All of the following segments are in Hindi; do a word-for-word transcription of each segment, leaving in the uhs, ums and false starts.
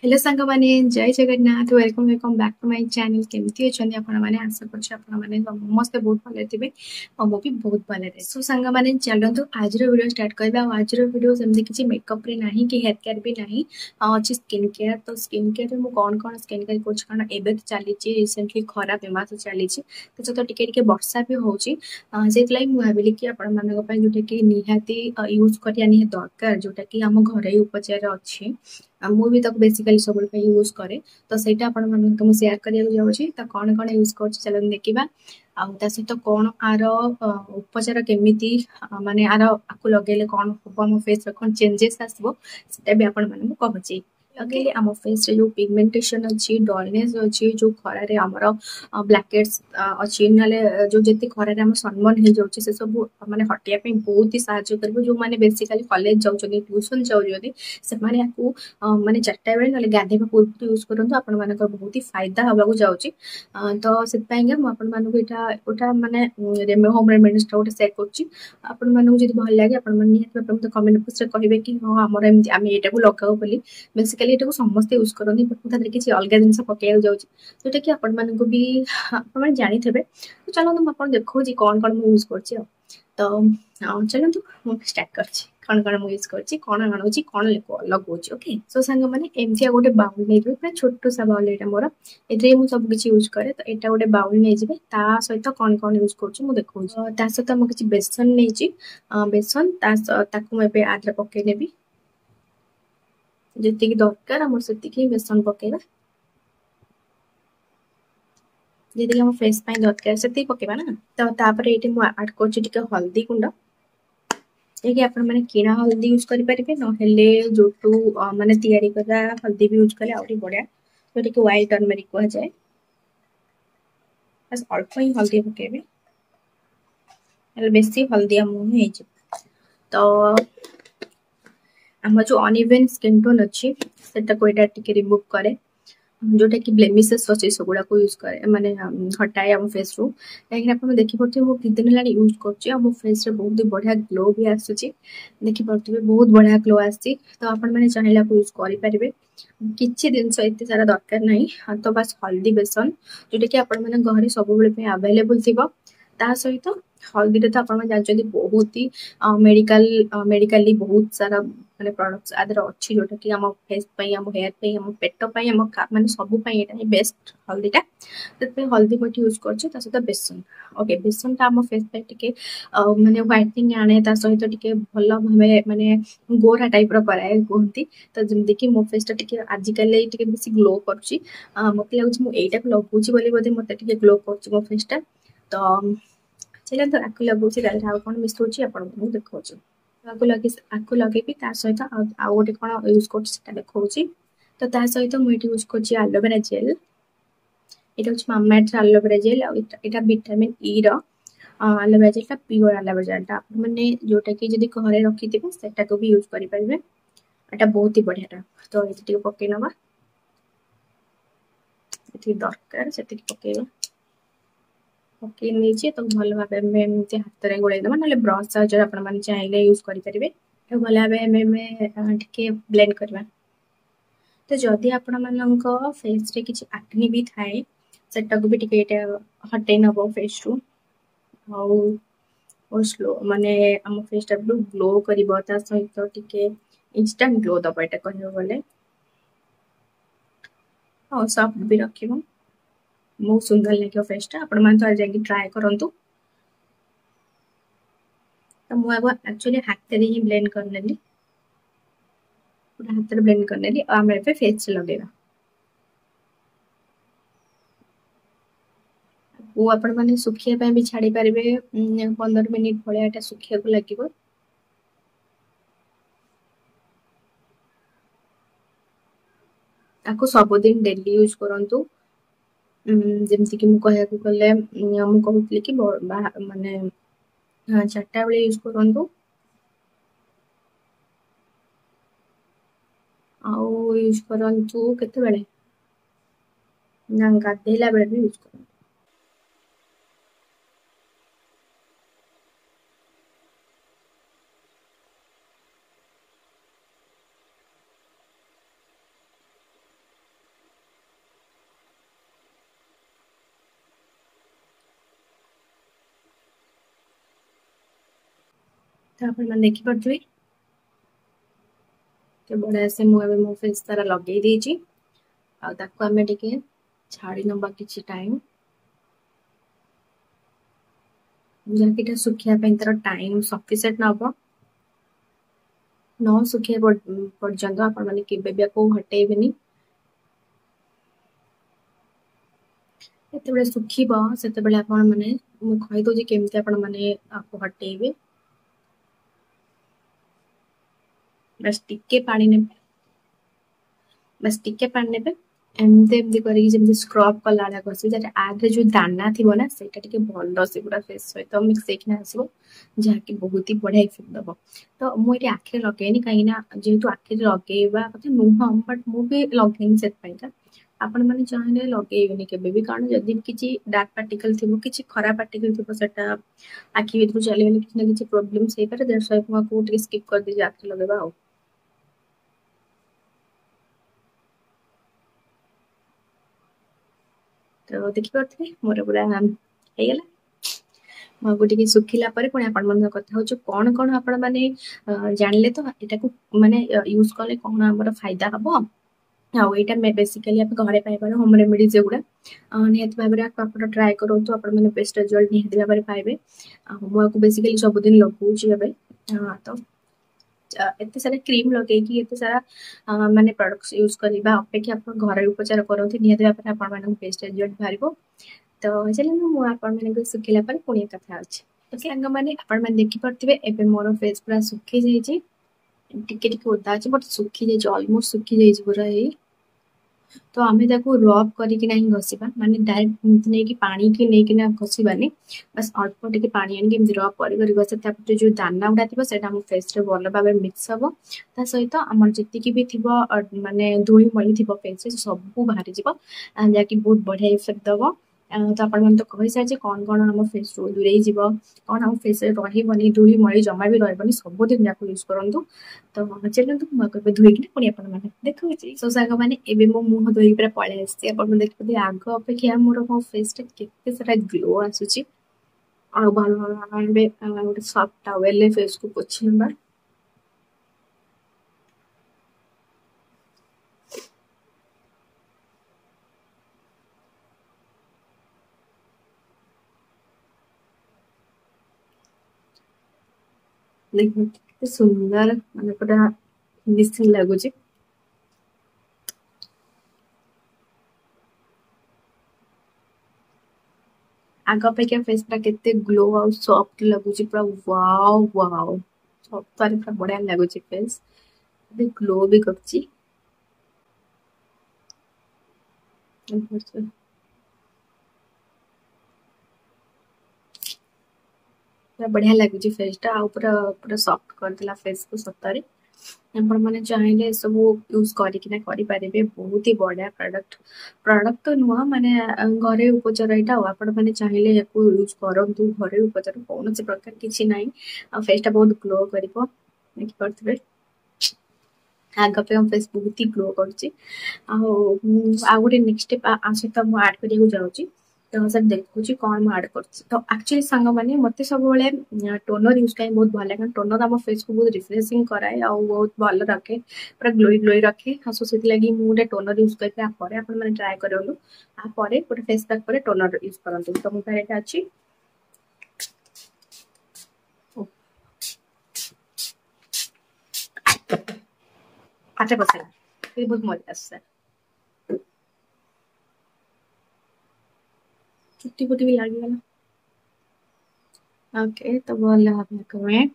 हेलो सांग माने Jai Jagannath welcome welcome back to my channel केमती अच्छे आपण मैंने आशा करछे आपण मैंने समस्त बहुत भले थे और मु भी बहुत भले थे सो सांग माने चलतो आज वीडियो स्टार्ट करबा आज वीडियो सेमती किसी मेकअप रे नाही कि हेयर केयर भी नाही अच्छी स्किन केयर तो स्किन केयर रे मु कोन कोन स्किन केयर करछ कारण एबे तो चली रिसेंटली खरा बेमास चली तो सहित टिके टिके वर्षा भी होची से मु भाविली कि आपण मानक पय जोटा कि निहाती यूज करिया नि दरकार जोटा कि हम घरे उपचार अच्छी मु भी तक बेसिकली सब यूज करे तो सहीटा आपण मन तुम शेयर करिया जाउची त कोन कोन यूज करछ चलन देखिबा आ ता सहित कोन आर उपचार केमिति माने आर आकु लगेले कोन होबो हम फेस रे कोन चेंजेस आसबो सेटा भी आपण मन कहूची लगेले आम फेस रे जो पिगमेंटेशन अछि डलनेस अछि जो खरा रे हमर ब्लैकहेड्स अछि नाले जो जति खरा रे हम सनबर्न हे जाउची से सब माने हटिया पे बहुत ही सहायता करबो जो माने बेसिकली कॉलेज जाउछनी ट्यूशन जाउछनी से माने आकु माने चारटा बेले ना गाधेबा पूर्व यूज करंतु आपण मानकर बहुत ही फायदा हबाकू जाउची तो सेत पाएंगे मु आपण मानको एटा ओटा माने रेमे होम रेमेडीज टा ओटा शेयर करची आपण मानको जदी भल लागे आपण मन निहात प्रथम तो कमेंट बॉक्स रे कहिबे कि हां हमर एमति आमे एटा को लगाओ बोली बेसिकली एटा को समस्त यूज करंती बट तादरे किछि अलगा जिंस पकेया जाउची जोटा कि आपण मानको भी आपण मन जानि थेबे तो चलो तुम आपण देखो जी कोन कोन मु यूज करची तो चलो तू मु स्टार्ट करची कौन कौन मु यूज करची कौन आणुची कौन लगौची ओके सो सांग माने एमतिया गोटे बाउल नै जेबे पूरा छोटो सा बाउल एटा मोर एते मु सब किछि यूज करे तो एटा गोटे बाउल नै जेबे ता सहित कौन कौन यूज करची मु देखौची ता सहित मु किछि बेसन नैची बेसन ता ताकू मैं पे आद्र पके नेबी जति कि दरकार हमर सति कि बेसन पकेबा जति हम फेस पाई दरकार सति पकेबा ना तो तापर एटे मु ऐड करची टिके हल्दी गुंडा ये आपण माने किना हल्दी यूज करि परिबे न हेले जोटू माने तयारी करा हल्दी भी यूज करे आउरी बढिया जोटे कि व्हाइट टर्मरिक को जाय बस अल्प ही हल्दी पकेबे हेले बेसी हल्दी हम हे जे तो हम जो अनइवन स्किन टोन अछि सेटा को एटा टिके रिमूव करे जोटा कि ब्लेमिसेस अछि सगुडा को यूज करे माने हटाए हम फेस रो लेकिन आपण देखि पड़ते वो कितने लानी यूज करछि हम फेस रे बहुत ही बढ़िया ग्लो भी आसुछि देखि पड़ते बहुत बढ़िया ग्लो आसी तो आपण माने चाहेला को यूज करि परिबे किछि दिन से एते सारा दरकार नाही तो बस हल्दी बेसन जोटा कि आपण माने घरे सब बेले पे अवेलेबल थिबो ता सहित हल्दी रे तो आपण जानछथि बहुत ही मेडिकल मेडिकली बहुत सारा माने प्रोडक्ट्स आदर अछि जोटा कि हम फेस पई हम हेयर पई हम पेट पई हम माने सब पई एटा ही बेस्ट हल्दीटा तत पे हल्दी मट यूज करछि ता सहित बेसन ओके बेसन ता हम फेस पे टिके माने व्हाइटनिंग आने ता सहित टिके भलो भाबे माने गोरा टाइप रो कराए कोहंती तो जेमति कि मो फेस टा टिके आजि काले टिके बेसी ग्लो करछि मते लागुछि मु एटा को लगुछि बोली बोधे मते टिके ग्लो करछि मो फेस टा तो चला तो आकु लगुछि दाल हाउ कोन मिसौछि आपण को देखौछि आकु लगे आकु लगेबी ता सहित आ गोटे कोन यूज करछि सेटा देखौछि तो ता सहित मु एटी यूज करछि एलोवेरा जेल एटा होछि मामाअर्थ एलोवेरा जेल आ एटा विटामिन ई रो एलोवेरा जेल ता प्योर एलोवेरा जेल ता माने जोटा कि जदी घरे रखि दिबे सेटा को भी यूज करि परिबे एटा बहुत ही बढ़िया ता तो एटी पके नबा एटी दरकार सेति पकेबा ओके नीचे तो भल भाबे में एमती हाथ रे गोळे दमा नले ब्रश साहाय्य आपण माने चाहिले यूज करि परिबे तो भल भाबे में में ठीके ब्लेंड करबा तो जदी आपण माननको फेस रे किछि एक्ने भी थाए सेटा को भी ठीके एटा हटे नबो फेस रु और और स्लो माने हम फेस टा ग्लो करिवो ता सहित ठीके इंस्टेंट ग्लो दबा एटा कहयो बोले और सॉफ्ट भी रखिबो बहुत सुंदर लगे फेस टा आपण मान तो जाके ट्राई करंतु तो मु अब एक्चुअली हाथ रे ही ब्लेंड कर लेली पूरा हाथ रे ब्लेंड कर लेली और हम पे फेस से लगेगा वो आपण माने सुखिया पे भी छाडी परिबे पंद्रह मिनिट भले एटा सुखिया को लागिबो ताको सब दिन डेली यूज करंतु जेमति कि मु कहया को कले मु कहउतली कि माने चारटा बेले यूज करंतु आउ यूज करंतु केते बेले ना गाधेला बेले भी यूज करंतु तो आप देखी पारे तो बढ़िया से मुझे मो फेस तारा लगे देची आम टे छाड़ी नवा कि टाइम जहाँकि सुखापी तार टाइम सफिसीयंट नब न सुखा पर्यंत आपण मैंने के हटेबे जिते सुखब से मैंने मुझे केमती आपण मैंने आपको हटेबे बस टिके पानी ने बस टिके पानी ने एमती एमती कर स्क्रब कला घस आगे जो दाना थी ना से भल से पूरा फेस सहित मिक्स होना आसो जहाँकि बहुत ही बढ़िया इफेक्ट दब तो मुझे आखिरी लगेनि कहीं जेहेतु आखिरी लगेवा कथा नुह बट मुझे लगेनि से आपण मैंने चाहे लगेबे केबे कारण जदि किसी डार्क पार्टिकल थी किसी खराब पार्टिकल थी सेटा आखि भर चलीगले किसी ना किसी प्रोब्लेम से देढ़ शहे को स्किप कर दीजिए आखिरी लगेगा आ तो देखिपे मोर पूरा होगला मुझे सुखिला पुणी आपण कथा हो कौन कौन आपण मैंने जानले तो यहाँ माने यूज कले कौन आम फायदा हम आईटा बेसिकली घरे पाइबार होम रेमेडीज एगुड़ा निहत भाव में आप ट्राए करूँ आपने बेस्ट रिजल्ट निहत भाव में पाइबे मुझे बेसिकली सबुदिन लगुच तो एत सारा क्रीम लगे एत सारा माने प्रोडक्ट्स यूज करवा अपेक्षा आप घर उपचार करते निहत भाव में बेस्ट रिजल्ट बाहर तो चलो मुझे सुखिला पुणी कथा अच्छे तो सांग मैंने आपण देखिपे एवं मोर फेस पूरा सुखी जाइए टिके टिके ओदा अच्छे बट सुखी जाइए अलमोस्ट सुखी जाइए पूरा ये तो आम रब करना घसवा माने डायरेक्ट नहीं पानी की नहीं घसवानी बस अल्प टे पानी आनी रब कर घस जो दाना गुड़ा थी से फेस भल भाव मिक्स हम ता सहित आम जी भी थी माने धूली मली थी फेस सब बाहरी जा जहाँकि बहुत बढ़िया इफेक्ट दब तो आपण तो कही सारी कौन कौन आम फेस रू दूरे जीव कौन आम फेस रही धूली मली जमा भी रही सबुदिन या यूज करूँ तो चलते मुझे धोईक पुणी आपने देखो सो सांग मैंने एवं मो मुह धोई पूरा पलि आसी आप देखिए आग अपेक्षा मोर मो फेस के सारा ग्लो आसूची और भल भल गोटे सफ्ट टावेल फेस को पोछि ना देखिए सुंदर माने पूरा फिनिशिंग लगुच आग अपेक्षा फेस पूरा केते ग्लो आ सॉफ्ट लगुच पूरा वाओ वाओ सप्ताह पूरा बढ़िया लगुच फेस ग्लो भी करची पूरा बढ़िया लगुच फेसटा आ पूरा पूरा सॉफ्ट करदेला फेस को सप्ताह आपण मैंने चाहिए सब यूज करें बहुत ही बढ़िया प्रोडक्ट प्रोडक्ट तो नुह माने घरे उपचार यहाँ आपण मैंने चाहिए या यूज करूँ घरे उपचार कौन से प्रकार किसी ना फेसटा बहुत ग्लो कर देखिपे आग पे फेस बहुत ही ग्लो कर गोटे नेक्स्ट स्टेप सहित मुझे आड करने जाऊँगी तो सर देखुची कौन आड कर तो एक्चुअली सांग मैंने मत सब टोनर यूज करें बहुत भल लगे टोनर आम फेस को बहुत रिफ्रेशिंग कराए आ बहुत भल रखे पूरा ग्लोई ग्लोई रखे हाँ सो से मुझे टोनर यूज करके मैंने ट्राए करूँ आपर गोटे फेस पैक पर टोनर यूज करूँ तो मोबाइल यहाँ अच्छी आठ परसेंट बहुत मजा आस चुट्टी फुटी भी लगी ओके तो भल भाव कमें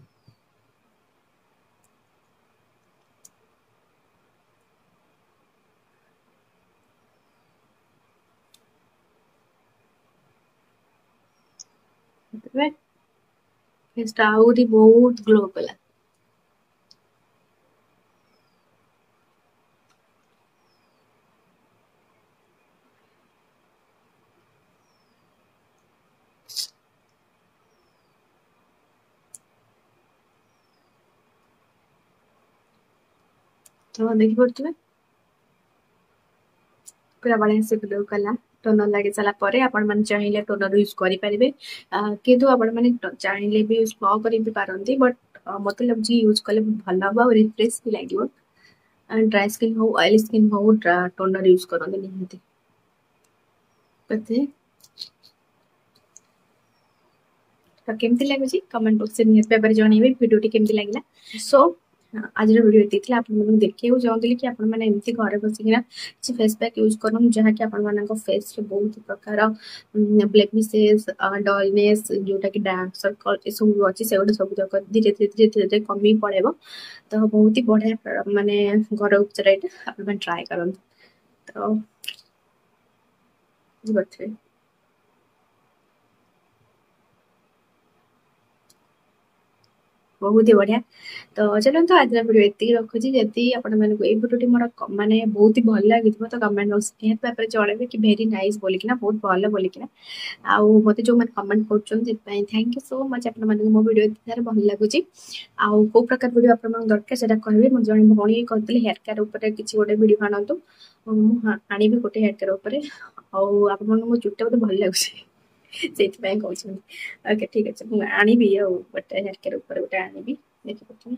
फेसटा आहरी बहुत ग्लो कला तो देखिपे पूरा बढ़िया से ग्लो कला टोनर लगे सारा पर आपण मैंने चाहिए टोनर यूज करेंगे कितु आपण मैंने चाहिए भी यूज न कर भी पारती बट मत लगे यूज कले भल हम और रिफ्रेश भी लगे ड्राई स्किन हो ऑयली स्किन हो टोनर यूज करते निहाती तो केमती लगुच कमेंट बॉक्स में निहत भाव जनइबे वीडियो केमती लगे सो आज वीडियो ये आप देखा चाहूँगी कि आपमती घर बसिकिना किसी फेस पैक यूज करूँ जहाँकि आप फेस रे बहुत प्रकार ब्लेमिशेस डलनेस जोटा कि डार्क सर्कल ये सब अच्छी से सब तक धीरे धीरे धीरे धीरे धीरे कमी पड़ेगा तो बहुत ही बढ़िया माने घर उपचार यहाँ आप ट्राए करूँ तो बुझे बहुत ही बढ़िया तो चलो तो आज वीडियो ये रखुची जदि आपण मानक ये वीडियो मोर माने बहुत ही भल लगी तो कमेंट बॉक्स निहत भाव जड़े कि भेरी नाइस बोलिकिना बहुत भल बोलिकिना आउ मते जो मैंने कमेंट कर थैंक यू सो मच आप मो वीडियो सारे भल लगुच आउ को प्रकार वीडियो आप दरकार से कहबे मुझे जन भौणी कहते हेयर केयर उपर किसी गोटे वीडियो आनतु आनी गोटे हेयर केयर उपर आप मो चुटा मत भल लगुच से ओके ठीक अच्छे मुझे आनी गोटे हेयर केयर उपर गोटे आनी देखी पार्टी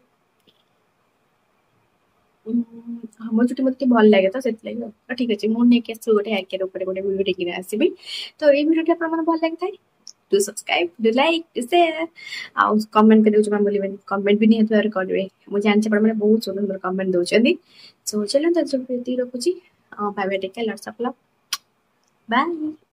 मो चुटी मत भल लगे तो से ठीक अच्छे मुझे नहीं आस गोटे हेयर केयर उपर गोटे वीडियो टेकिन आसबि तो ये वीडियो आप भल लगी था do subscribe do like do share आउ कमेंट कर जमा बोलिबेन कमेंट भी नहीं बार करेंगे मुझे जानते आप बहुत सुंदर कमेंट दौरान सो चलो तो रखुची bye bye take care lots of love bye.